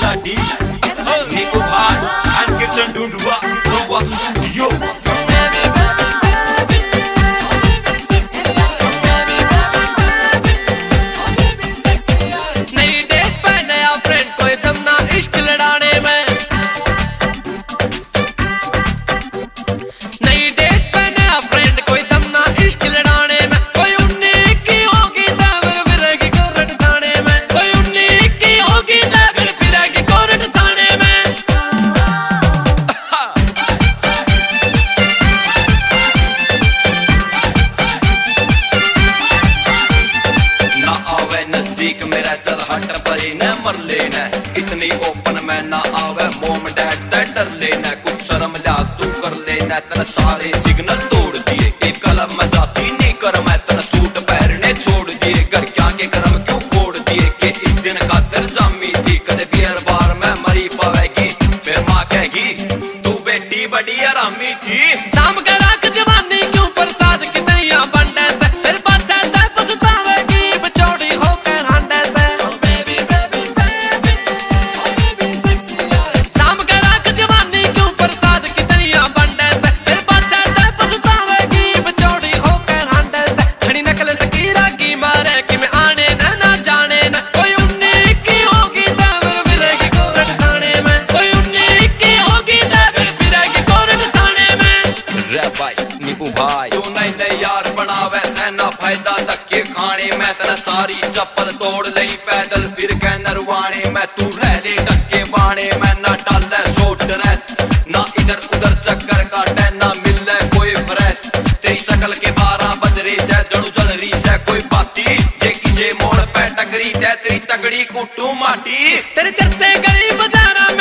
bloody. Nico hard and kitchen don't do what. Don't want to yo. मेरा चल हट परे न मर लेना इतनी ओपन में ना आवे मोम डैड डर लेना कुछ शर्म लिहाज तू कर लेना तेरे सारे सिग्नल तोड़ दिए एक कलम में जाती नहीं कर मैं तेरा सूट पहनने छोड़ दिए घर क्या के कर्म क्यों फोड़ दिए के इस दिन खातिर जामी थी कदे बियर बार में मरी पावेगी फिर माँ कहेगी तू बेटी बड़ी आरामी थी शाम का रात जवानी क्यों प्रसाद की तैयार बंडे से फिर बच्चा फायदा धक्के खाने मैं तेरा सारी चप्पल तोड़ लई पैदल फिर के नरवाने मैं तू रह ले टक्के बाणे मैं ना डाले शॉर्ट ड्रेस ना इधर उधर चक्कर काटे ना मिले कोई फ्रेश तेरी शकल के 12 बज रही है जड़ू जल रही है कोई बाती देखी जे मोड़ पे टकरी तेरी तगड़ी कुटू माटी तेरे चर्चे गली बजारा